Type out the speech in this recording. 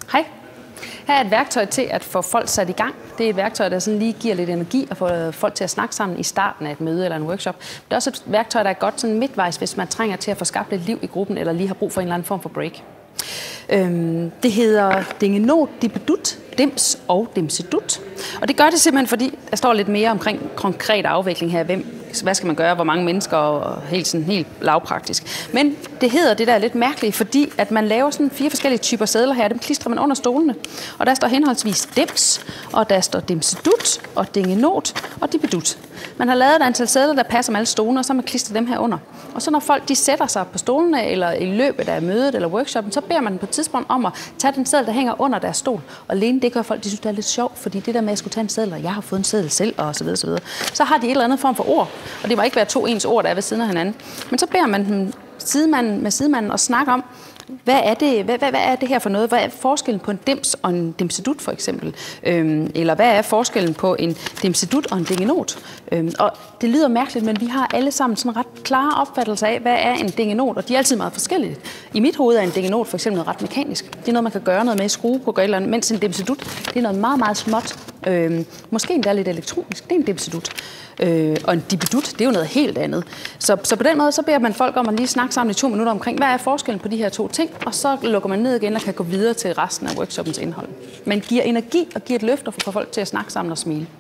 Hej. Her er et værktøj til at få folk sat i gang. Det er et værktøj, der sådan lige giver lidt energi og får folk til at snakke sammen i starten af et møde eller en workshop. Det er også et værktøj, der er godt sådan midtvejs, hvis man trænger til at få skabt lidt liv i gruppen eller lige har brug for en eller anden form for break. Det hedder Dingenot, Dipedut, Dims og Dimsedut. Og det gør det simpelthen, fordi der står lidt mere omkring konkret afvikling her. Hvad skal man gøre, hvor mange mennesker, og helt lavpraktisk. Men det hedder det der lidt mærkeligt, fordi at man laver sådan 4 forskellige typer sedler her. Dem klistrer man under stolene. Og der står henholdsvis Dims, og der står Dimsedut, og Dingenot og Dipedut. Man har lavet et antal sedler, der passer med alle stolene, og så har man klistret dem her under. Og så når folk de sætter sig på stolene, eller i løbet af mødet eller workshoppen, så beder man dem på et tidspunkt om at tage den seddel, der hænger under deres stol. Og alene det gør folk, de synes, det er lidt sjovt, fordi det der med, at jeg skulle tage en seddel, og jeg har fået en seddel selv, og så videre, så videre. Så har de et eller andet form for ord, og det må ikke være 2 ens ord, der er ved siden af hinanden. Men så beder man dem sidemanden at snakke om, hvad er det her for noget? Hvad er forskellen på en dims og en dimsedut for eksempel? Eller hvad er forskellen på en dimsedut og en dingenot? Og det lyder mærkeligt, men vi har alle sammen sådan ret klare opfattelser af, hvad er en dingenot, og de er altid meget forskellige. I mit hoved er en dingenot for eksempel noget ret mekanisk. Det er noget, man kan gøre noget med, skrue på, gøre et eller andet, mens en dimsedut, det er noget meget, meget småt. Måske endda lidt elektronisk. Det er en dimsedut. Og en dipedut, det er jo noget helt andet. Så på den måde, så beder man folk om at lige snakke sammen i 2 minutter omkring, hvad er forskellen på de her 2 ting, og så lukker man ned igen og kan gå videre til resten af workshopens indhold. Man giver energi og giver et løfte for folk til at snakke sammen og smile.